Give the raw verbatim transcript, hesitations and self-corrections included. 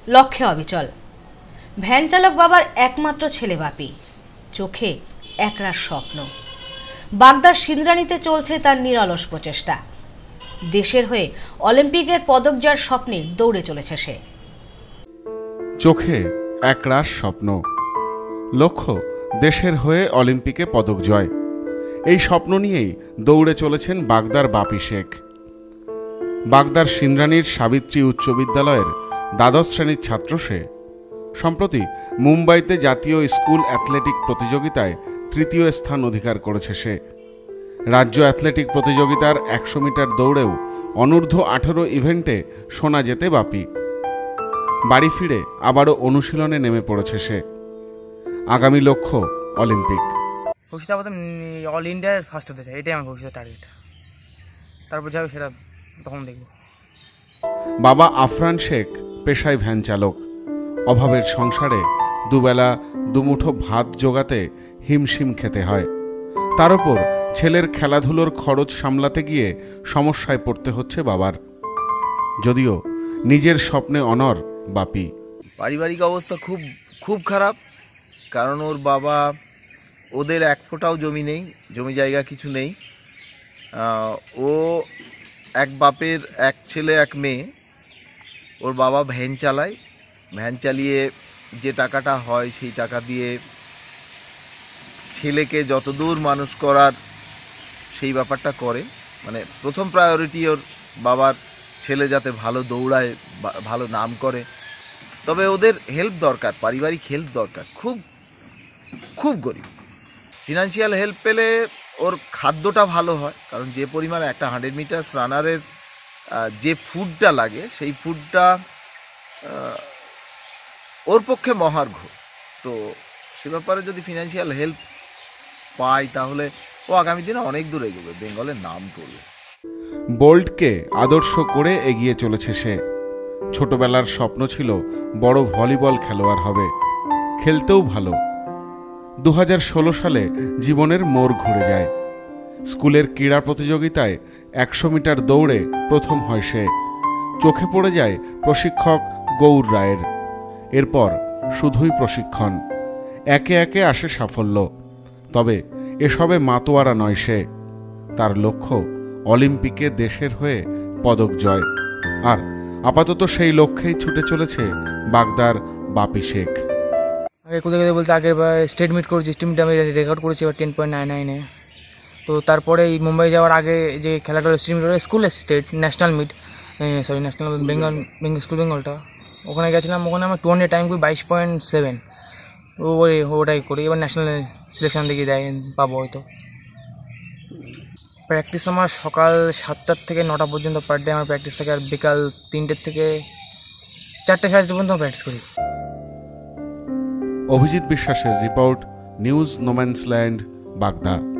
লক্ষ্যে অবিচল। ভ্যান চালক বাবার একমাত্র ছেলে বাপি, চোখে একরাশ স্বপ্ন। বাগদার সিন্দ্রানীতে চলছে তার নিরলস প্রচেষ্টা। দেশের হয়ে অলিম্পিকের পদক জয়ের স্বপ্নে দৌড়ে চলেছে সে। চোখে একরাশ স্বপ্ন, লক্ষ্য দেশের হয়ে অলিম্পিকে পদক জয়। এই স্বপ্ন নিয়েই দৌড়ে চলেছেন বাগদার বাপি শেখ। বাগদার সিন্দ্রানীর সাবিত্রী উচ্চ বিদ্যালয়ের দ্বাদশ শ্রেণীর ছাত্র সে। সম্প্রতি মুম্বাইতে জাতীয় স্কুল অ্যাথলেটিক প্রতিযোগিতায় তৃতীয় স্থান অধিকার করেছে সে। রাজ্য অ্যাথলেটিক প্রতিযোগিতার একশো মিটার দৌড়েও অনূর্ধ্ব আঠেরো ইভেন্টে সোনা জেতে বাপি। বাড়ি ফিরে আবারও অনুশীলনে নেমে পড়েছে সে। আগামী লক্ষ্য অলিম্পিক। ভবিষ্যতে অল ইন্ডিয়ার ফার্স্ট হতে চাই, এটাই আমার ভবিষ্যৎ টার্গেট। তারপর যাবে সেটা তখন দেখব। বাবা আফরান শেখ পেশায় ভ্যান চালক। অভাবের সংসারে দুবেলা দুমুঠো ভাত জোগাতে হিমশিম খেতে হয়। তার উপর ছেলের খেলাধুলোর খরচ সামলাতে গিয়ে সমস্যায় পড়তে হচ্ছে বাবার। যদিও নিজের স্বপ্নে অনড় বাপি। পারিবারিক অবস্থা খুব খুব খারাপ, কারণ ওর বাবা, ওদের এক ফোঁটাও জমি নেই, জমি জায়গা কিছু নেই। ও এক বাপের এক ছেলে এক মেয়ে। ওর বাবা ভ্যান চালায়, ভ্যান চালিয়ে যে টাকাটা হয় সেই টাকা দিয়ে ছেলেকে যতদূর মানুষ করার সেই ব্যাপারটা করে। মানে প্রথম প্রায়োরিটি ওর বাবার ছেলে যাতে ভালো দৌড়ায়, ভালো নাম করে। তবে ওদের হেল্প দরকার, পারিবারিক হেল্প দরকার। খুব খুব গরিব। ফিনান্সিয়াল হেল্প পেলে ওর খাদ্যটা ভালো হয়, কারণ যে পরিমাণে একটা হান্ড্রেড মিটার্স রানারের যে ফুডটা লাগে সেই ফুডটা ওর পক্ষে মহার্ঘ। তো সে ব্যাপারে যদি ফিনান্সিয়াল হেল্প পায় তাহলে ও আগামী দিনে অনেক দূর এগোবে, বেঙ্গলের নাম করবে। বোল্টকে আদর্শ করে এগিয়ে চলেছে সে। ছোটবেলার স্বপ্ন ছিল বড় ভলিবল খেলোয়াড় হবে, খেলতেও ভালো। দু হাজার ষোলো সালে জীবনের মোড় ঘুরে যায়। স্কুলের ক্রীড়া প্রতিযোগিতায় একশো মিটার দৌড়ে প্রথম হয় সে। চোখে পড়ে যায় প্রশিক্ষক গৌর রায়ের। এরপর শুধুই প্রশিক্ষণ, একে একে আসে সাফল্য। তবে এসবে মাতোয়ারা নয় সে। তার লক্ষ্য অলিম্পিকে দেশের হয়ে পদক জয়। আর আপাতত সেই লক্ষ্যেই ছুটে চলেছে বাগদার বাপি শেখ। আগে কোথায় কোথায় বলতে আগের বার স্টেট মিট করেছি, স্টেট মিট আমি রেকর্ড করেছি এবার টেন পয়েন্ট নাইন নাইনে। তো তারপরে এই মুম্বাই যাওয়ার আগে যে খেলাটা স্টেট মিট স্কুলের state national meet, sorry national Bengal Bengal school বেঙ্গলটা, ওখানে গেছিলাম। ওখানে আমার টু হান্ড্রেড টাইম করি বাইশ পয়েন্ট সেভেন। ও ওটাই করি, এবার ন্যাশনাল সিলেকশন দিকে দেয় পাবো হয়তো। প্র্যাকটিস আমার সকাল সাতটার থেকে নটা পর্যন্ত পার ডে আমার প্র্যাকটিস থাকে, আর বিকাল তিনটের থেকে চারটে সাড়ে চারটে পর্যন্ত প্র্যাকটিস করি। অভিজিৎ বিশ্বাসের রিপোর্ট, নিউজ নোম্যান্সল্যান্ড, বাগদা।